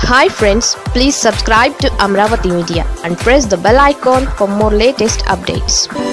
Hi friends, please subscribe to Amravati Media and press the bell icon for more latest updates.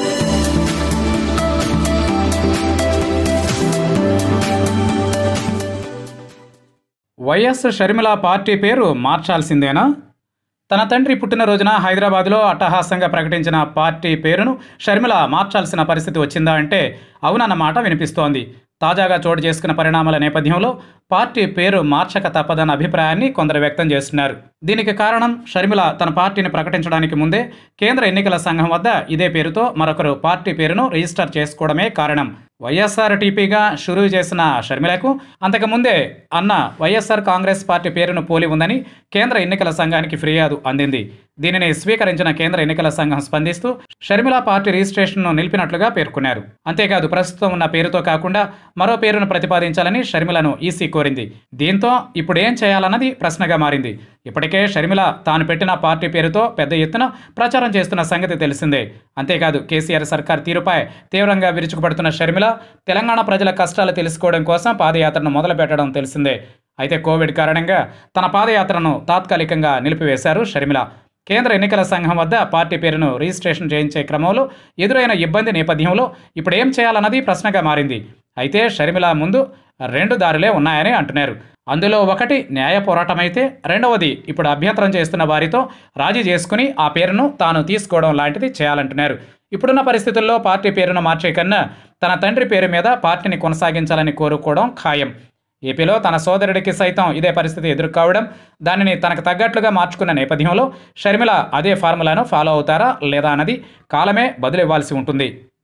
YS Sharmila party పేరు మార్చాల్సిందేనా? తన తండ్రి పుట్టినరోజున హైదరాబాద్లో అట్టహాసంగా ప్రకటించిన పార్టీ పేరును షర్మిల మార్చాల్సిన పరిస్థితి వచ్చిందా అంటే అవునన్నమాట వినిపిస్తోంది. తాజాగా చోటు చేసుకున్న పరిణామాల నేపథ్యంలో పార్టీ పేరు మార్చక తప్పదన్న అభిప్రాయాన్ని కొందరు వ్యక్తం చేస్తున్నారు. దీనికి కారణం షర్మిల తన పార్టీని ప్రకటించడానికి ముందే కేంద్ర ఎన్నికల సంఘం వద్ద ఇదే పేరుతో మరొకరు పార్టీ పేరును రిజిస్టర్ చేసుకోవడమే కారణం. వైఎస్ఆర్టీపీగా షురూ చేసిన షర్మిలకు అంతకుముందే అన్న వైఎస్ఆర్ కాంగ్రెస్ పార్టీ పేరును పోలి ఉందని కేంద్ర ఎన్నికల సంఘానికి ఫిర్యాదు అందింది. దీనిని స్వీకరించిన కేంద్ర ఎన్నికల సంఘం స్పందిస్తూ షర్మిల పార్టీ రిజిస్ట్రేషన్ను నిలిపినట్లుగా పేర్కొన్నారు. అంతేకాదు ప్రస్తుతం ఉన్న పేరుతో కాకుండా మరో పేరును ప్రతిపాదించాలని షర్మిలను ఈసీ కోరింది. దీంతో ఇప్పుడు ఏం చేయాలన్నది ప్రశ్నగా మారింది. ఇప్పటికే షర్మిల తాను పెట్టిన పార్టీ పేరుతో పెద్ద ఎత్తున ప్రచారం చేస్తున్న సంగతి తెలిసిందే. అంతేకాదు కేసీఆర్ సర్కార్ తీరుపై తీవ్రంగా విరుచుకుపడుతున్న షర్మిల తెలంగాణ ప్రజల కష్టాలు తెలుసుకోవడం కోసం పాదయాత్రను మొదలుపెట్టడం తెలిసిందే. అయితే కోవిడ్ కారణంగా తన పాదయాత్రను తాత్కాలికంగా నిలిపివేశారు షర్మిల. కేంద్ర ఎన్నికల సంఘం వద్ద పార్టీ పేరును రిజిస్ట్రేషన్ చేయించే క్రమంలో ఎదురైన ఇబ్బంది నేపథ్యంలో ఇప్పుడు ఏం చేయాలన్నది ప్రశ్నగా మారింది. అయితే షర్మిల ముందు రెండు దారులే ఉన్నాయని అంటున్నారు. అందులో ఒకటి న్యాయ పోరాటమైతే రెండవది ఇప్పుడు అభ్యంతరం చేస్తున్న వారితో రాజీ చేసుకుని ఆ పేరును తాను తీసుకోవడం లాంటిది చేయాలంటున్నారు. ఇప్పుడున్న పరిస్థితుల్లో పార్టీ పేరును మార్చే కన్నా తన తండ్రి పేరు మీద పార్టీని కొనసాగించాలని కోరుకోవడం ఖాయం. ఏపీలో తన సోదరుడికి సైతం ఇదే పరిస్థితి ఎదుర్కోవడం, దానిని తనకు తగ్గట్లుగా మార్చుకున్న నేపథ్యంలో షర్మిల అదే ఫార్ములాను ఫాలో అవుతారా లేదా అన్నది కాలమే బదులివ్వాల్సి ఉంటుంది.